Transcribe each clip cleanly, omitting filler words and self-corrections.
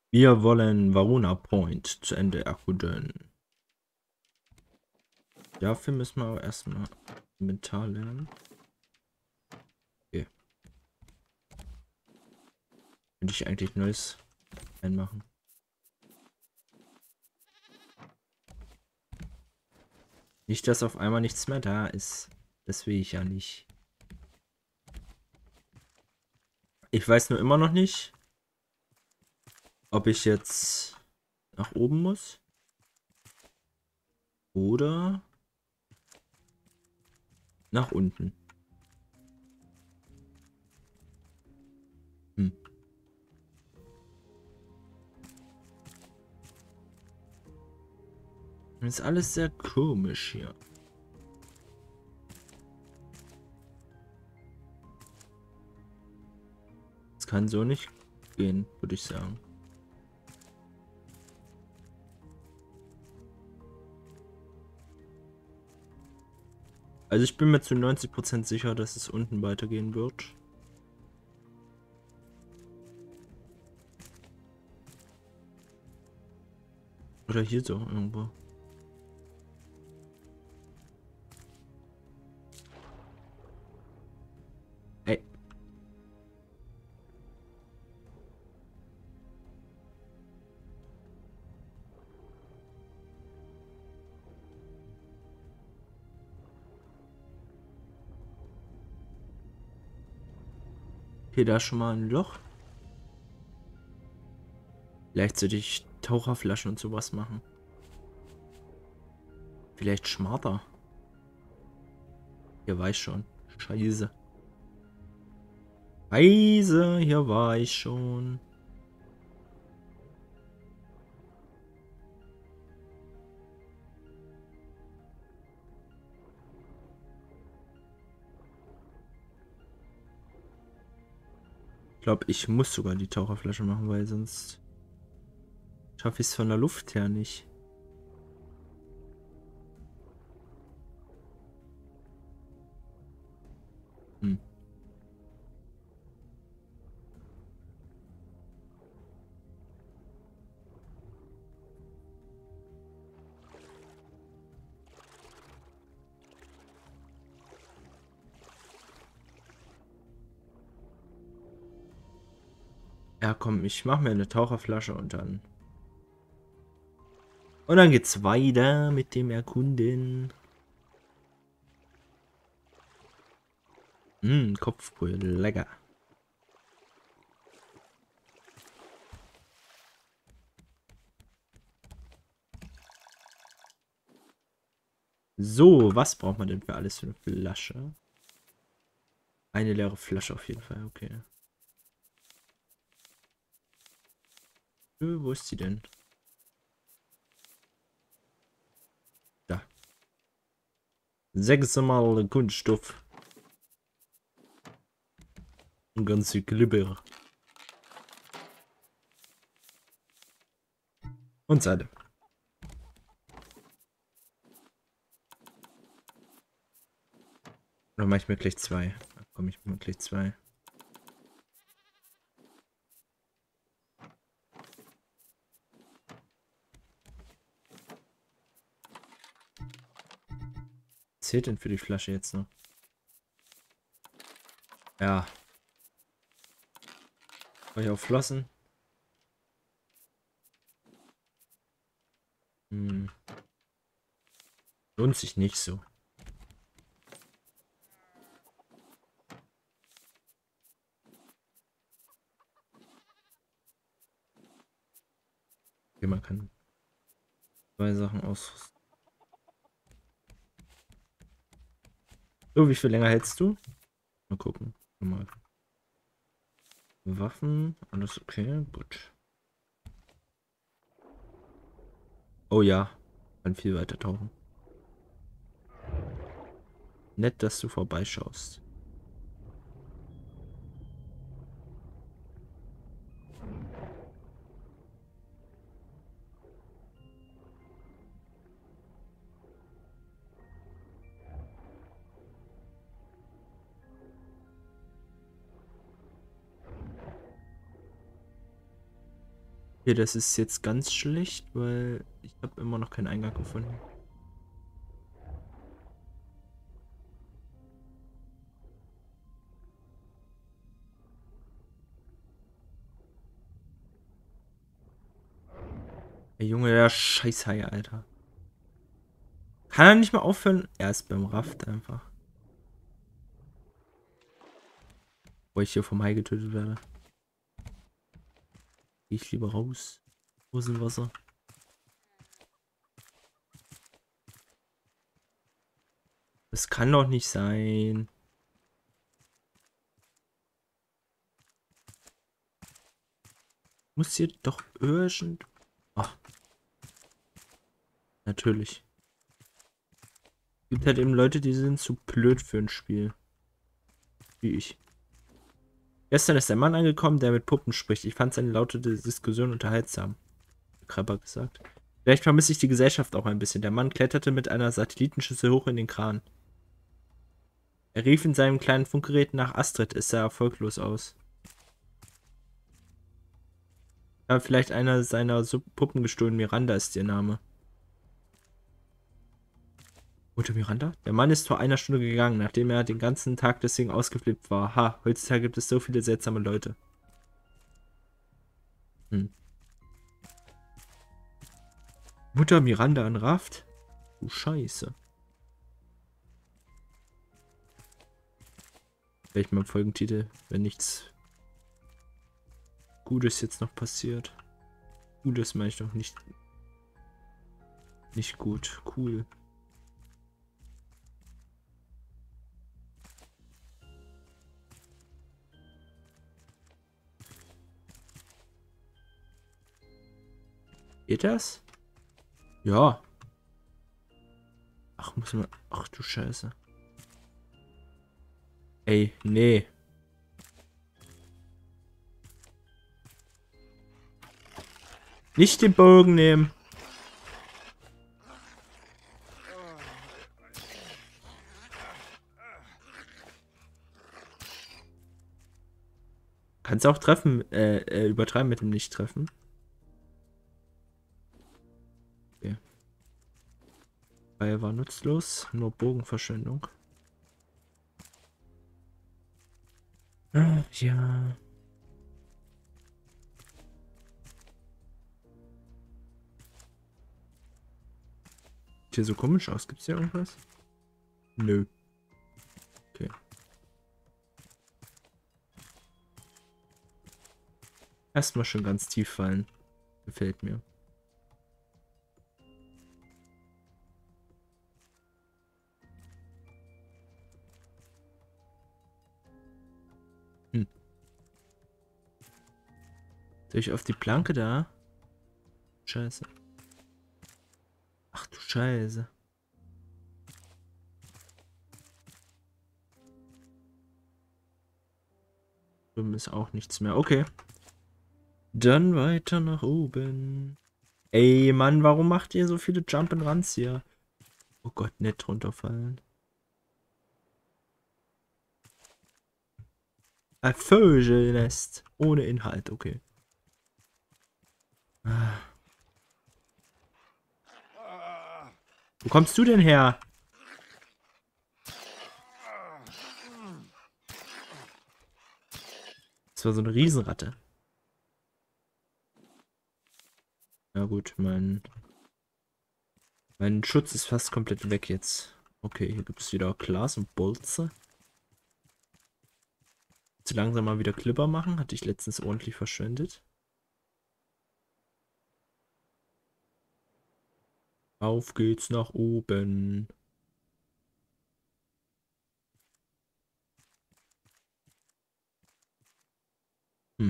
Wir wollen Varuna Point zu Ende erkunden. Dafür müssen wir aber erstmal Inventar lernen. Okay. Könnte ich eigentlich Neues einmachen. Nicht, dass auf einmal nichts mehr da ist. Das will ich ja nicht. Ich weiß nur immer noch nicht, ob ich jetzt nach oben muss. Oder nach unten. Hm. Das ist alles sehr komisch hier. Es kann so nicht gehen, würde ich sagen. Also ich bin mir zu 90% sicher, dass es unten weitergehen wird. Oder hier so irgendwo. Ey. Hier da schon mal ein Loch. Vielleicht sollte ich Taucherflaschen und sowas machen. Vielleicht Schmarter. Hier war ich schon. Scheiße. Scheiße, hier war ich schon. Ich glaube, ich muss sogar die Taucherflasche machen, weil sonst schaffe ich es von der Luft her nicht. Hm. Ja, komm, ich mache mir eine Taucherflasche und dann. Und dann geht's weiter mit dem Erkunden. Kopfbrühe, lecker. So, was braucht man denn für alles für eine Flasche? Eine leere Flasche auf jeden Fall, okay. Wo ist sie denn? Da. Sechsmal Kunststoff. Und ganze Glibber. Und Seide. Oder mache ich mir gleich zwei? Komm, ich mir gleich zwei. Was zählt denn für die Flasche jetzt noch? Ja. Soll ich auch Flossen? Hm. Lohnt sich nicht so. Okay, man kann zwei Sachen ausrüsten. So, wie viel länger hältst du? Mal gucken. Mal. Waffen, alles okay, gut. Oh ja, kann viel weiter tauchen. Nett, dass du vorbeischaust. Okay, das ist jetzt ganz schlecht, weil ich habe immer noch keinen Eingang gefunden. Der Junge, der Scheißhai, Alter. Kann er nicht mal aufhören? Er ist beim Raft einfach. Wo ich hier vom Hai getötet werde. Geh ich lieber raus. Wo ist denn Wasser? Das kann doch nicht sein. Muss hier doch irgend... Ach, natürlich. Gibt halt eben Leute, die sind zu blöd für ein Spiel. Wie ich. Gestern ist der Mann angekommen, der mit Puppen spricht. Ich fand seine laute Diskussion unterhaltsam. Krabber gesagt. Vielleicht vermisse ich die Gesellschaft auch ein bisschen. Der Mann kletterte mit einer Satellitenschüssel hoch in den Kran. Er rief in seinem kleinen Funkgerät nach Astrid. Es sah erfolglos aus. Ich habe vielleicht einer seiner Puppen gestohlen. Miranda ist ihr Name. Mutter Miranda? Der Mann ist vor einer Stunde gegangen, nachdem er den ganzen Tag deswegen ausgeflippt war. Ha, heutzutage gibt es so viele seltsame Leute. Hm. Mutter Miranda an Raft? Du Scheiße. Vielleicht mal Folgentitel, wenn nichts Gutes jetzt noch passiert. Gutes meine ich doch nicht. Nicht gut. Cool. Geht das? Ja. Ach, muss man. Ach du Scheiße. Ey, nee. Nicht den Bogen nehmen. Kannst auch treffen, übertreiben mit dem Nicht-Treffen. Okay. Weil war nutzlos, nur Bogenverschwendung. Ja. Sieht hier so komisch aus. Gibt's hier irgendwas? Nö. Okay. Erstmal schon ganz tief fallen. Gefällt mir. Hm. Soll ich auf die Planke da? Scheiße. Ach du Scheiße. Drüben ist auch nichts mehr. Okay. Dann weiter nach oben. Ey, Mann, warum macht ihr so viele Jump-and-Runs hier? Oh Gott, nicht runterfallen. Ein Vögelnest. Ohne Inhalt, okay. Wo kommst du denn her? Das war so eine Riesenratte. Ja gut, mein Schutz ist fast komplett weg jetzt. Okay, hier gibt es wieder Glas und Bolze. Zu langsam mal wieder Clipper machen. Hatte ich letztens ordentlich verschwendet. Auf geht's nach oben. Hm.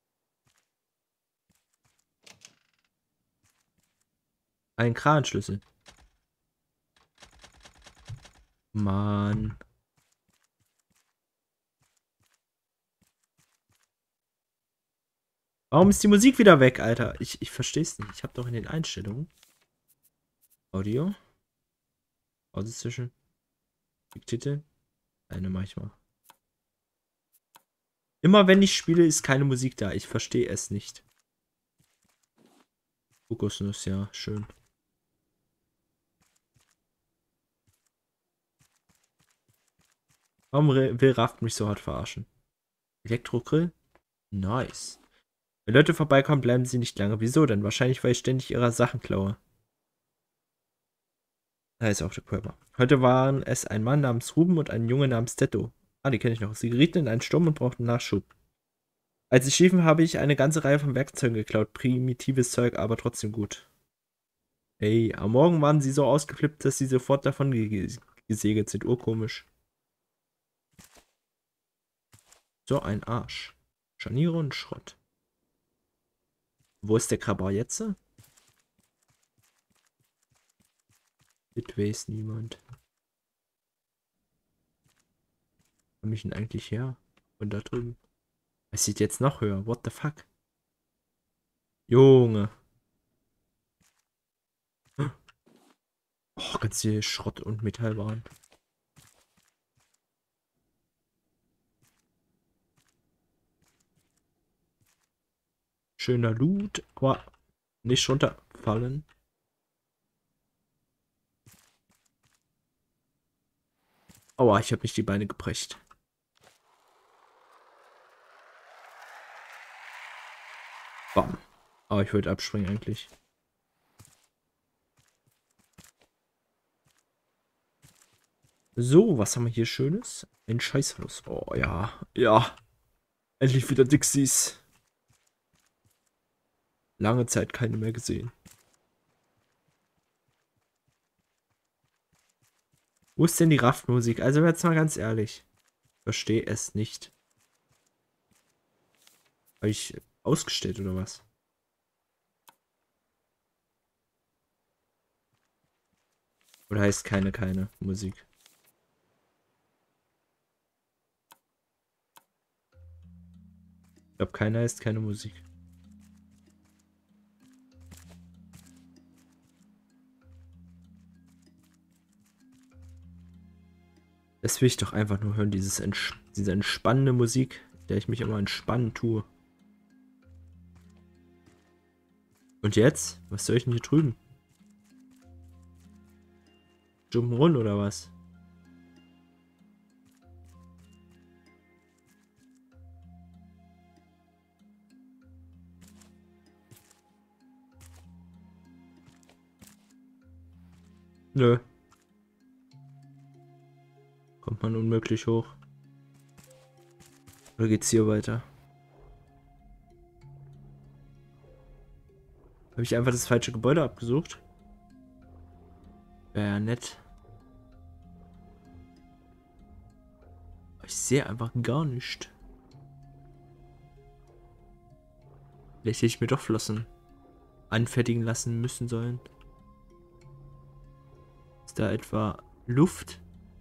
Ein Kranschlüssel. Mann. Warum ist die Musik wieder weg, Alter? Ich versteh's nicht. Ich habe doch in den Einstellungen Audio. Pause zwischen. Titel. Eine manchmal. Immer wenn ich spiele, ist keine Musik da. Ich verstehe es nicht. Kokosnuss, ja, schön. Warum will Raft mich so hart verarschen? Elektrogrill? Nice. Wenn Leute vorbeikommen, bleiben sie nicht lange. Wieso denn? Wahrscheinlich, weil ich ständig ihre Sachen klaue. Da ist auch der Körper. Heute waren es ein Mann namens Ruben und ein Junge namens Tetto. Ah, die kenne ich noch. Sie gerieten in einen Sturm und brauchten Nachschub. Als sie schliefen, habe ich eine ganze Reihe von Werkzeugen geklaut. Primitives Zeug, aber trotzdem gut. Ey, am Morgen waren sie so ausgeflippt, dass sie sofort davon gesegelt sind. Urkomisch. So ein Arsch. Scharniere und Schrott. Wo ist der Krabar jetzt? Das weiß niemand. Wo komm ich denn eigentlich her? Von da drüben. Es sieht jetzt noch höher. What the fuck? Junge. Oh, ganz viel Schrott und Metallwaren. Schöner Loot, aber nicht runterfallen. Aua, ich habe nicht die Beine gebrecht. Bam. Aber ich wollte abspringen eigentlich. So, was haben wir hier Schönes? Ein Scheißfluss. Oh ja, ja. Endlich wieder Dixies. Lange Zeit keine mehr gesehen. Wo ist denn die Raftmusik? Also jetzt mal ganz ehrlich. Verstehe es nicht. Habe ich ausgestellt oder was? Oder heißt keine Musik? Ich glaube, keine heißt keine Musik. Das will ich doch einfach nur hören, diese entspannende Musik, der ich mich immer entspannen tue. Und jetzt? Was soll ich denn hier drüben? Jump'n'Run oder was? Nö. Kommt man unmöglich hoch. Oder geht's hier weiter? Habe ich einfach das falsche Gebäude abgesucht? Wäre ja nett. Ich sehe einfach gar nicht. Vielleicht hätte ich mir doch Flossen anfertigen lassen müssen sollen. Ist da etwa Luft?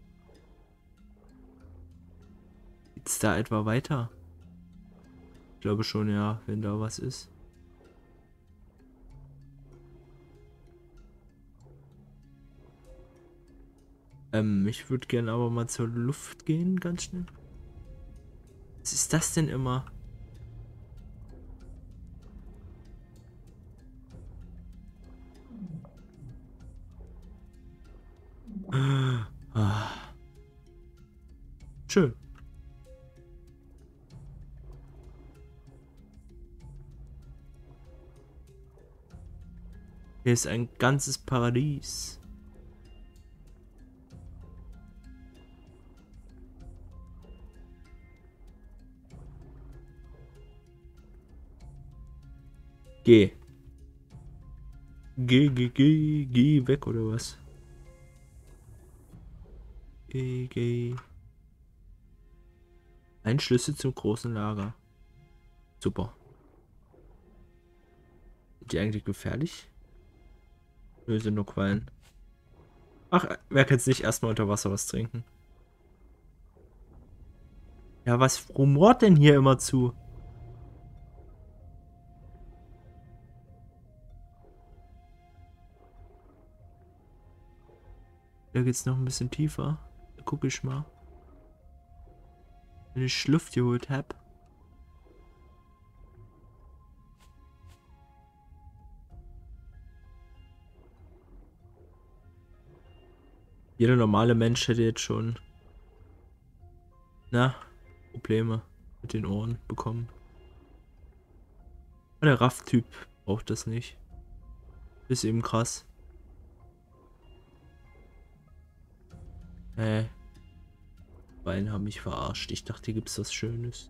Geht's da etwa weiter? Ich glaube schon, ja, wenn da was ist. Ich würde gerne aber mal zur Luft gehen, ganz schnell. Was ist das denn immer? Ah. Schön. Hier ist ein ganzes Paradies. Geh. Geh weg oder was? Geh. Ein Schlüssel zum großen Lager. Super. Sind die eigentlich gefährlich? Nö, sind nur Quallen. Ach, wer kann jetzt nicht erstmal unter Wasser was trinken? Ja, was rumort denn hier immer zu? Da geht's noch ein bisschen tiefer. Da guck ich mal. Wenn ich Luft geholt hab. Jeder normale Mensch hätte jetzt schon, na, Probleme mit den Ohren bekommen. Aber der Raff-Typ braucht das nicht. Ist eben krass. Beine haben mich verarscht. Ich dachte, hier gibt's was Schönes.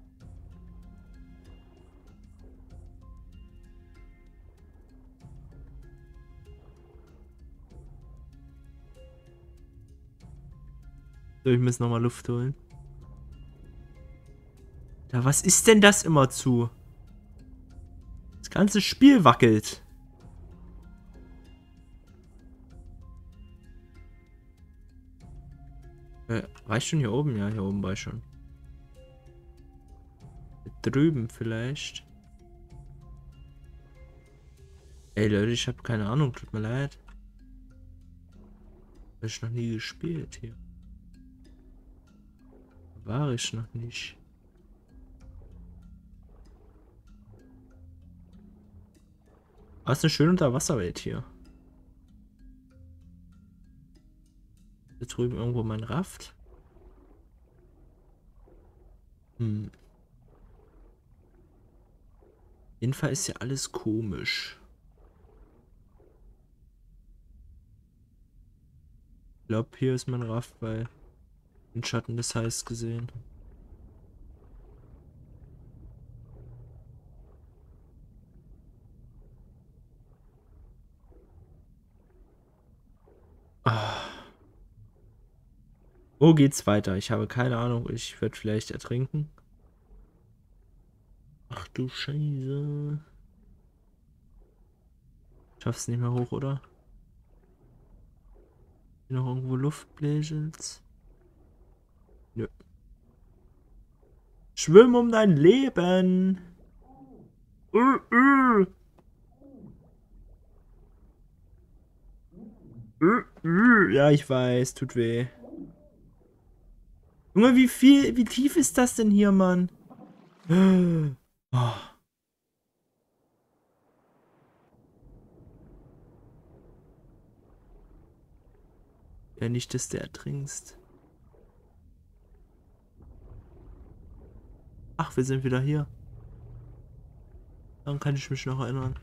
So, ich muss nochmal Luft holen. Da, was ist denn das immer zu? Das ganze Spiel wackelt. Reicht schon hier oben? Ja, hier oben war ich schon. Hier drüben vielleicht. Ey Leute, ich habe keine Ahnung, tut mir leid. Hab ich noch nie gespielt hier. War ich noch nicht. Aber es ist eine schöne Unterwasserwelt hier. Da drüben irgendwo mein Raft. Jedenfalls ist ja alles komisch. Ich glaube, hier ist mein Raft, weil den Schatten des Heiß gesehen. Wo geht's weiter? Ich habe keine Ahnung. Ich werde vielleicht ertrinken. Ach du Scheiße. Schaff's nicht mehr hoch, oder? Hier noch irgendwo Luftbläschels? Nö. Schwimm um dein Leben! Uh, uh. Ja, ich weiß, tut weh. Junge, wie tief ist das denn hier, Mann? Oh. Ja, nicht, dass du ertrinkst. Ach, wir sind wieder hier. Daran kann ich mich noch erinnern.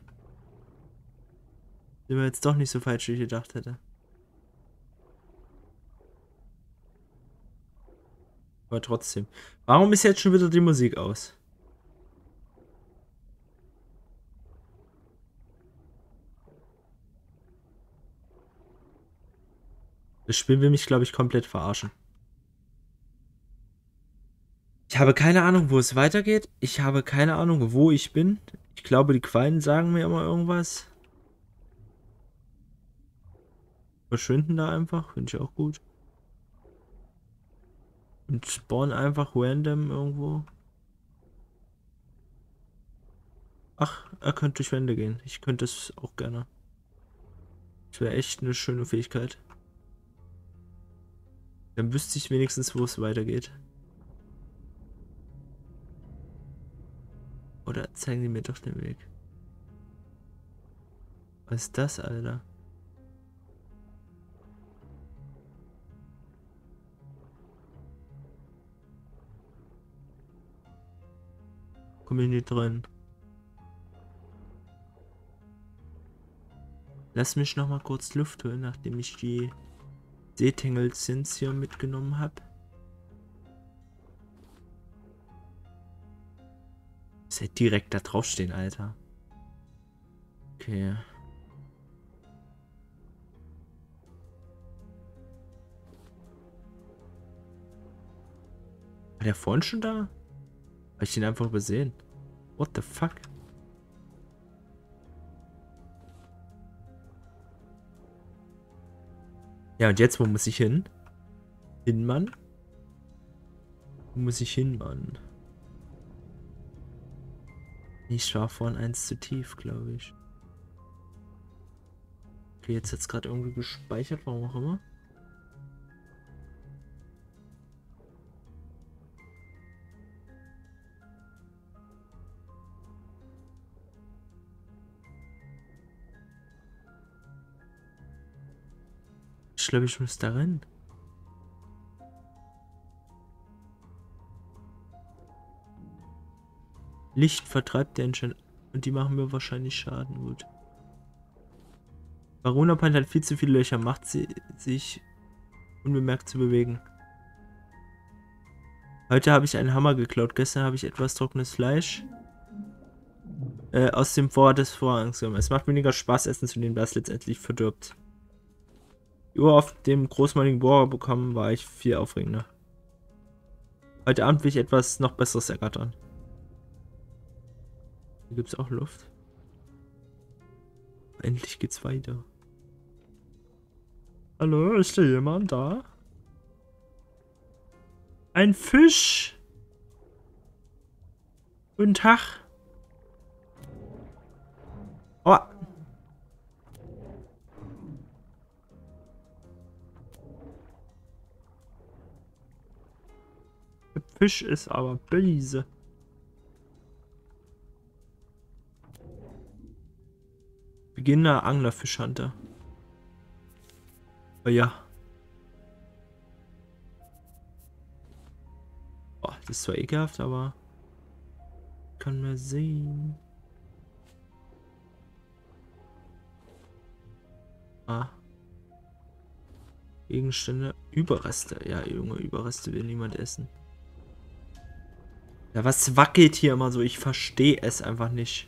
Sind wir jetzt doch nicht so falsch, wie ich gedacht hätte. Aber trotzdem. Warum ist jetzt schon wieder die Musik aus? Das Spiel will mich, glaube ich, komplett verarschen. Ich habe keine Ahnung, wo es weitergeht. Ich habe keine Ahnung, wo ich bin. Ich glaube, die Quallen sagen mir immer irgendwas. Verschwinden da einfach, finde ich auch gut. Und spawnen einfach random irgendwo. Ach, er könnte durch Wände gehen. Ich könnte es auch gerne. Das wäre echt eine schöne Fähigkeit. Dann wüsste ich wenigstens, wo es weitergeht. Oder zeigen die mir doch den Weg. Was ist das, Alter? Komm ich nicht drin. Lass mich noch mal kurz Luft holen, nachdem ich die Seetingelsins hier mitgenommen habe. Ist ja direkt da draufstehen, Alter. Okay. War der vorhin schon da? Habe ich den einfach übersehen? What the fuck? Ja, und jetzt, wo muss ich hin? Hin, Mann? Wo muss ich hin, Mann? Ich war vorhin eins zu tief, glaube ich. Okay, jetzt hat es gerade irgendwie gespeichert, warum auch immer. Ich glaube, ich muss da rein. Licht vertreibt den schon. Und die machen mir wahrscheinlich Schaden. Gut. Varuna Point hat viel zu viele Löcher. Macht sie sich unbemerkt zu bewegen. Heute habe ich einen Hammer geklaut. Gestern habe ich etwas trockenes Fleisch aus dem Vorrat des Vorhangs genommen. Es macht weniger Spaß, Essen zu nehmen, da es letztendlich verdirbt. Die Uhr auf dem großmaligen Bohrer bekommen, war ich viel aufregender. Heute Abend will ich etwas noch Besseres ergattern. Hier gibt es auch Luft. Endlich geht's weiter. Hallo, ist da jemand da? Ein Fisch! Guten Tag. Oh. Der Fisch ist aber böse. Beginner Anglerfischhunter. Oh ja. Oh, das ist zwar ekelhaft, aber kann man sehen. Ah. Gegenstände. Überreste. Ja, Junge, Überreste will niemand essen. Ja, was wackelt hier immer so? Ich verstehe es einfach nicht.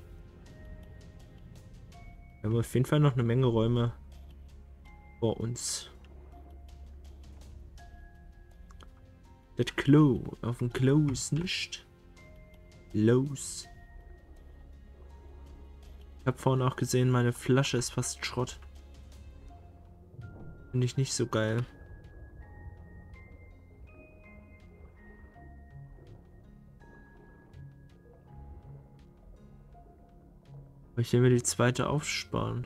Wir haben auf jeden Fall noch eine Menge Räume vor uns. Das Klo. Auf dem Klo ist nicht los. Ich habe vorhin auch gesehen, meine Flasche ist fast Schrott. Finde ich nicht so geil. Aber ich will mir die zweite aufsparen.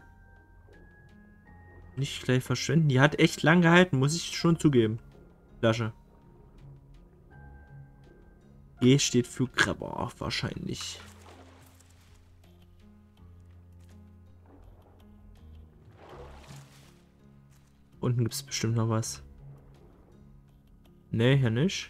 Nicht gleich verschwenden. Die hat echt lang gehalten, muss ich schon zugeben. Flasche. G steht für Grabber, wahrscheinlich. Unten gibt es bestimmt noch was. Nee, hier nicht.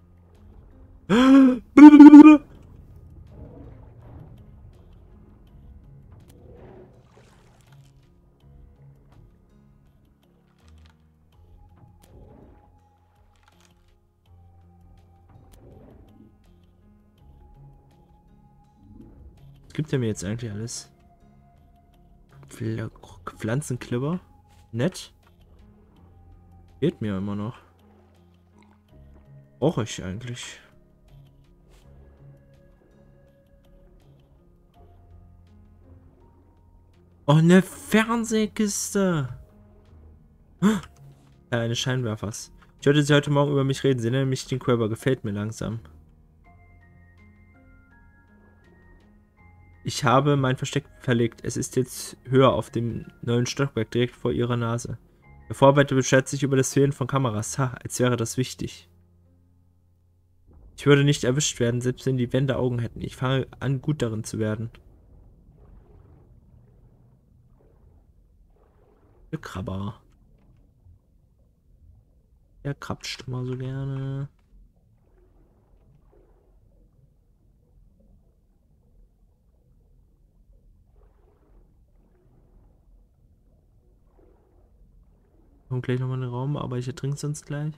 Was gibt er mir jetzt eigentlich alles? Pflanzenklipper. Nett. Geht mir immer noch. Brauche ich eigentlich. Oh, eine Fernsehkiste. Eine Scheinwerfers. Ich hörte sie heute Morgen über mich reden. Sie nennen mich den Quaver. Gefällt mir langsam. Ich habe mein Versteck verlegt. Es ist jetzt höher auf dem neuen Stockwerk, direkt vor ihrer Nase. Der Vorarbeiter beschwert sich über das Fehlen von Kameras. Ha, als wäre das wichtig. Ich würde nicht erwischt werden, selbst wenn die Wände Augen hätten. Ich fange an, gut darin zu werden. Der Krabber. Der krabbt immer so gerne. Kommt gleich nochmal in den Raum, aber ich ertrinke sonst gleich.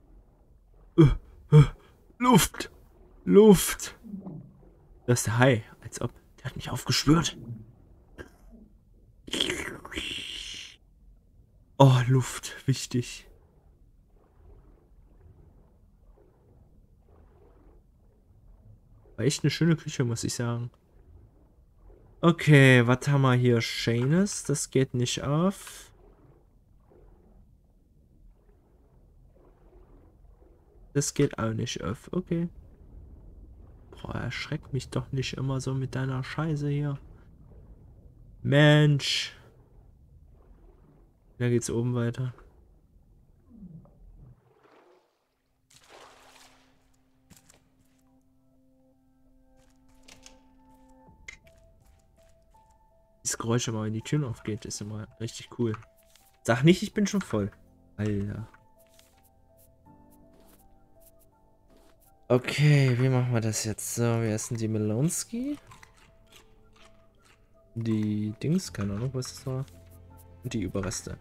Luft! Luft! Das ist der Hai, als ob. Der hat mich aufgespürt. Oh, Luft, wichtig. War echt eine schöne Küche, muss ich sagen. Okay, was haben wir hier? Shanus, das geht nicht auf. Das geht auch nicht auf, okay. Boah, erschreck mich doch nicht immer so mit deiner Scheiße hier. Mensch. Da geht's oben weiter. Das Geräusch, aber wenn die Tür aufgeht, ist immer richtig cool. Sag nicht, ich bin schon voll. Alter. Okay, wie machen wir das jetzt? So, wir essen die Melonski. Die Dings, keine Ahnung, was das war. Und die Überreste.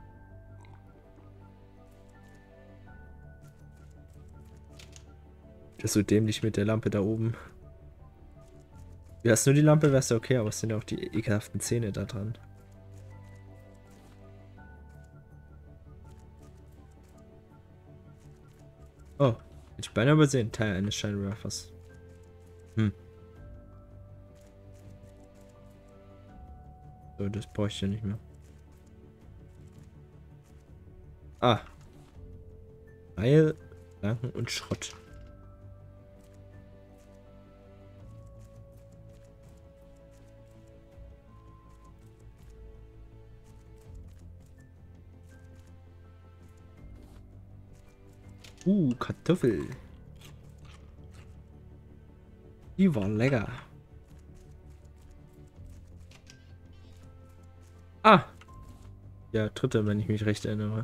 Das ist so dämlich mit der Lampe da oben. Wär's nur die Lampe, wär's ja okay, aber es sind ja auch die ekelhaften Zähne da dran. Oh, hätte ich beinahe übersehen. Teil eines Scheinwerfers. Hm. So, das brauche ich ja nicht mehr. Ah. Pfeil, Flanken und Schrott. Kartoffel. Die war lecker. Ah. Ja, dritte, wenn ich mich recht erinnere.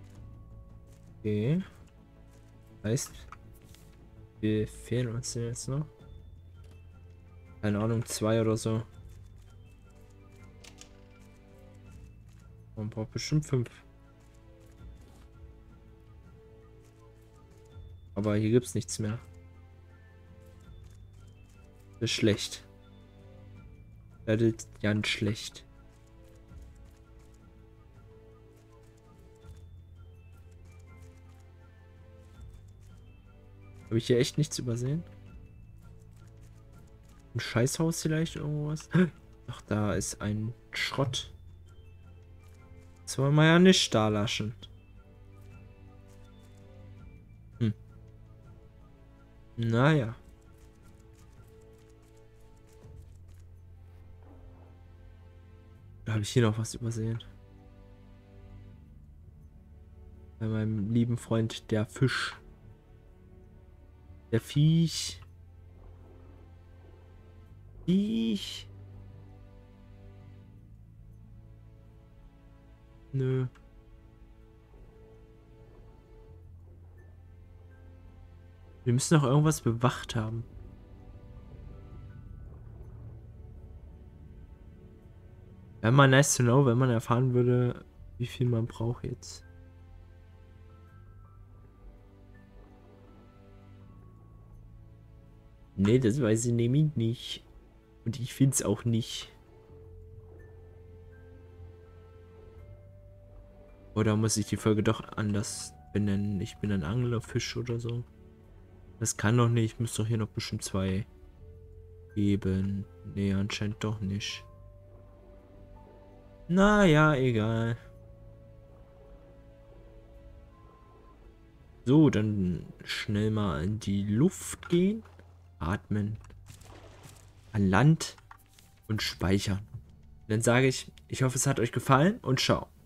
Okay. Heißt, wir fehlen uns denn jetzt noch? Keine Ahnung, 2 oder so. Man braucht bestimmt 5. Aber hier gibt's nichts mehr. Das ist schlecht. Das ist ganz schlecht. Habe ich hier echt nichts übersehen? Ein Scheißhaus vielleicht irgendwas? Ach, da ist ein Schrott. Das wollen wir ja nicht da lassen. Hm. Naja. Da habe ich hier noch was übersehen. Bei meinem lieben Freund der Fisch. Der Viech. Viech. Nö. Wir müssen noch irgendwas bewacht haben. Wäre mal nice to know, wenn man erfahren würde, wie viel man braucht jetzt. Nee, das weiß ich nämlich nicht. Und ich finde es auch nicht. Oder muss ich die Folge doch anders benennen? Ich bin ein Anglerfisch oder so. Das kann doch nicht. Ich muss doch hier noch bestimmt 2 geben. Nee, anscheinend doch nicht. Naja, egal. So, dann schnell mal in die Luft gehen. Atmen. An Land und speichern. Dann sage ich, ich hoffe, es hat euch gefallen und ciao.